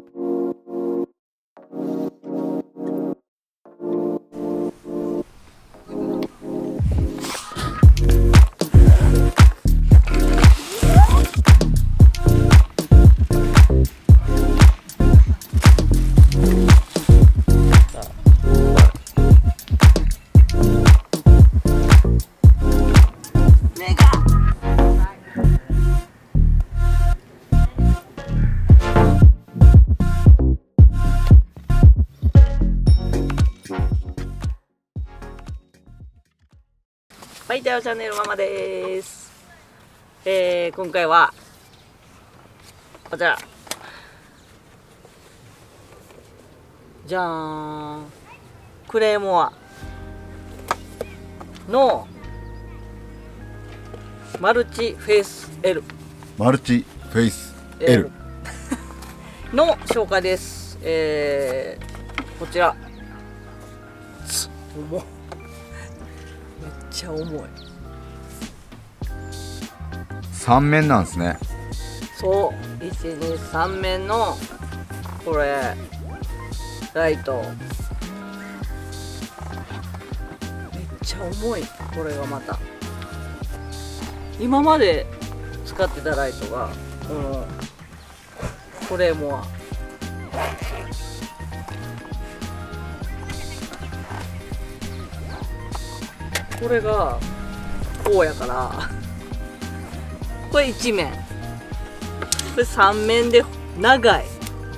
はい、チャンネルママです。今回はこちらじゃーん、クレーモアのマルチフェイス L マルチフェイス L の紹介です。こちら重い、めっちゃ重い。 3面なんですね。 そう、1、2、3面のこれライト、めっちゃ重い。これがまた今まで使ってたライトがこれもこれがこうやからこれ1面、これ3面で長い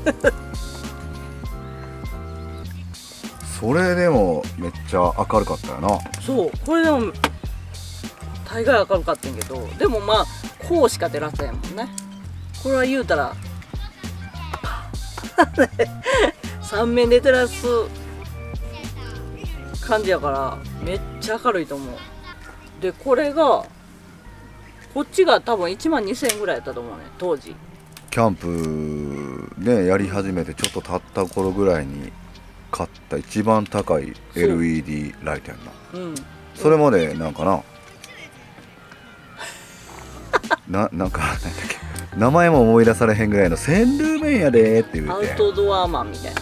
それでもめっちゃ明るかったよな。 そう、これでも大概明るかったんやけど、でもまあこうしか照らせんもんね。これは言うたら3面で照らす感じやからめっちゃ明るいと思う。でこれがこっちが多分1万2000円ぐらいやったと思うね、当時。 キャンプねやり始めてちょっと経った頃ぐらいに買った一番高い LED ライトやんな。それまでなんかなんかなんだっけ、名前も思い出されへんぐらいのセンルーメンやでって言うて、 アウトドアマンみたいな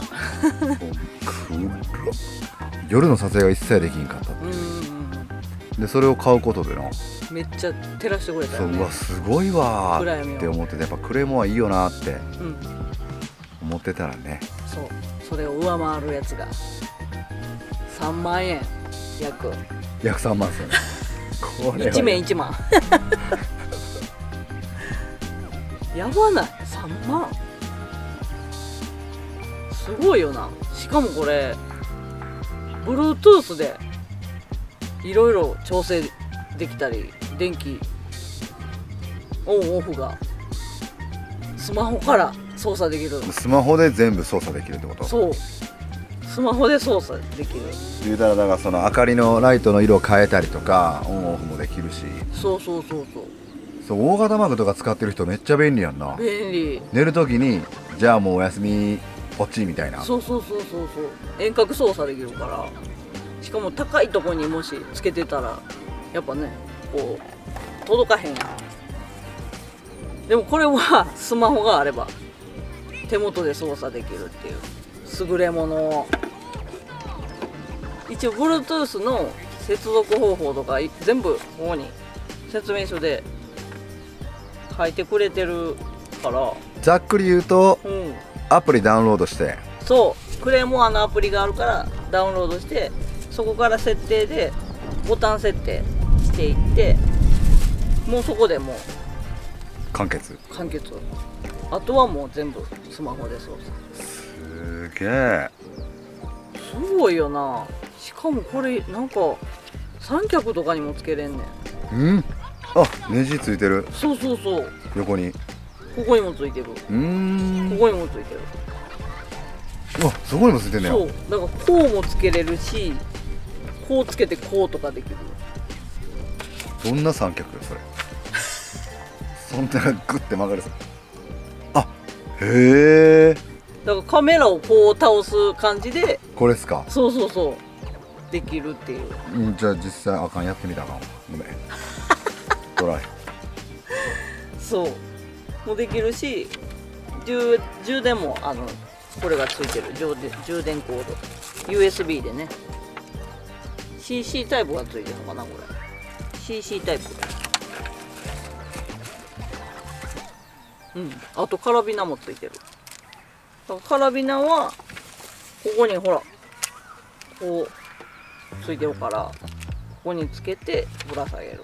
夜の撮影が一切できんかったっていう。でそれを買うことでな、 めっちゃ照らしてくれたよね。 そう、うわすごいわーって思ってて、やっぱクレモアいいよなって思ってたらね、 そう、それを上回るやつが3万円、約 3万ですよねこれは 1面1万やばない、3万すごいよな。しかもこれ Bluetooth でいろいろ調整できたり、電気オンオフがスマホから操作できる。 スマホで全部操作できるってこと？ そう、スマホで操作できる。 言うたらだからその明かりのライトの色を変えたりとかオンオフもできるし、 そう大型マグとか使ってる人めっちゃ便利やんな。 便利。 寝るときにじゃあもうお休みこっちみたいな。 そう遠隔操作できるから。しかも高いとこにもしつけてたらやっぱね、こう届かへんやん。でもこれはスマホがあれば手元で操作できるっていう優れもの。一応 Bluetooth の接続方法とか全部ここに説明書で書いてくれてるから、 ざっくり言うと、アプリダウンロードして、 そうクレーモアのアプリがあるからダウンロードして、そこから設定でボタン設定していって、もうそこでもう完結。 あとはもう全部スマホで操作。 すげえ、 すごいよな。しかもこれなんか三脚とかにもつけれんねん。 あ、ネジついてる。 そう横にここにもついてる。ここにもついてる。 うわ、そこにもついてんねや。 そう、だからこうもつけれるし、こうつけてこうとかできる。 どんな三脚よそれそんなグッて曲がるさ。あ、へえ。 だからカメラをこう倒す感じで、 これっすか。 そうできるっていう。 じゃあ実際あかん、やってみたらあかんわ。ごめんトライ。 そうもできるし、 充電もこれがついてる充電コード USB でね CC タイプがついてるのかなこれ CC タイプあとカラビナもついてるカラビナはここにほらこうついてるからここにつけてぶら下げる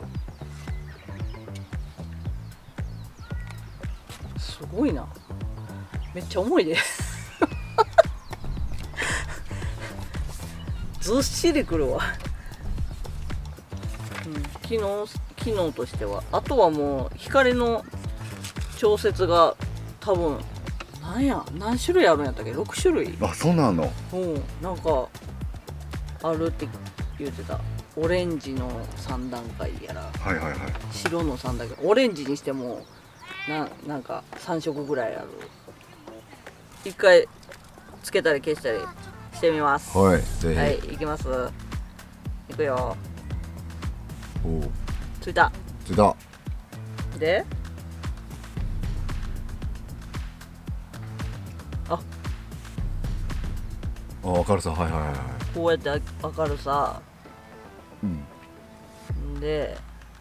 すごいなめっちゃ重いでずっしりくるわ、機能としてはあとはもう光の調節が多分何種類あるんやったっけ6種類あそうなのなんかあるって言ってたオレンジの3段階やら、白の3段階オレンジにしてもなんか3色ぐらいある一回つけたり消したりしてみますはいぜひはい行きます行くよおついたで明るさこうやって明るさで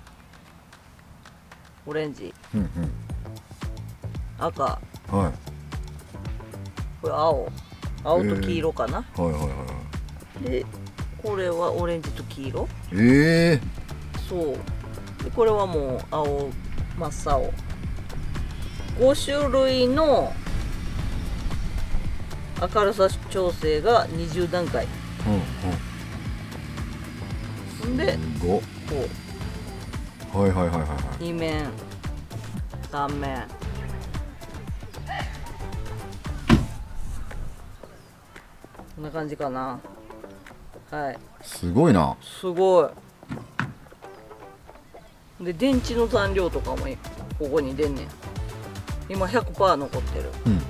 オレンジ赤これ青と黄色かなでこれはオレンジと黄色そうでこれはもう青真っ青5種類の明るさ調整が20段階でこう2面3面こんな感じかなはいすごいなすごいで電池の残量とかもここに出んねん今 100% 残ってる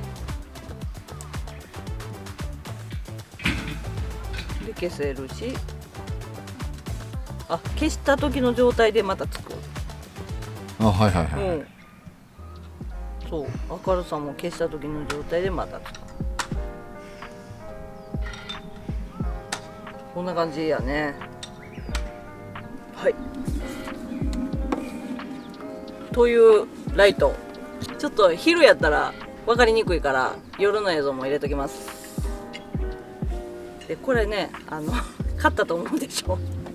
で消せるし消した時の状態でまたつくそう明るさも消した時の状態でまたつくこんな感じやねはいというライトちょっと昼やったら分かりにくいから夜の映像も入れときますでこれね買ったと思うでしょ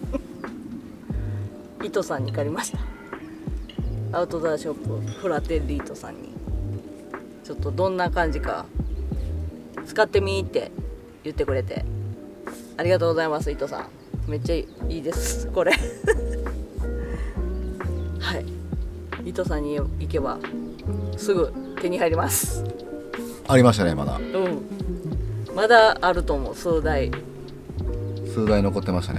糸さんに借りましたアウトドアショップフラテリートさんにちょっとどんな感じか使ってみーって言ってくれてありがとうございます糸さんめっちゃいいですこれはい糸さんに行けばすぐ手に入りますありましたねまだまだあると思う数台残ってましたね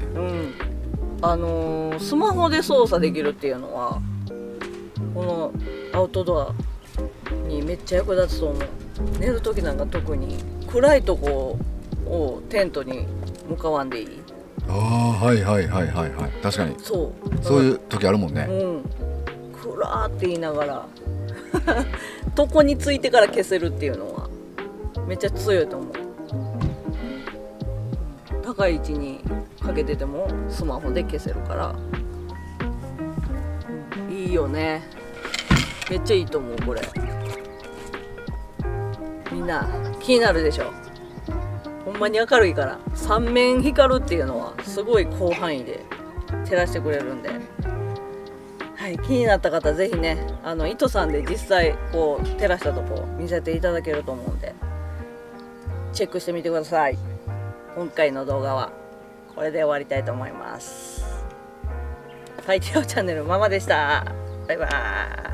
スマホで操作できるっていうのはこのアウトドアにめっちゃ役立つと思う寝る時なんか特に暗いとこをテントに向かわんでいい確かにそういう時あるもんね暗ーって言いながら床についてから消せるっていうのはめっちゃ強いと思う高い位置にかけててもスマホで消せるからいいよねめっちゃいいと思うこれみんな気になるでしょほんまに明るいから3面光るっていうのはすごい広範囲で照らしてくれるんではい気になった方ぜひね糸さんで実際こう照らしたとこ見せていただけると思うんでチェックしてみてください今回の動画はこれで終わりたいと思います。ファイティオチャンネルママでした。バイバーイ。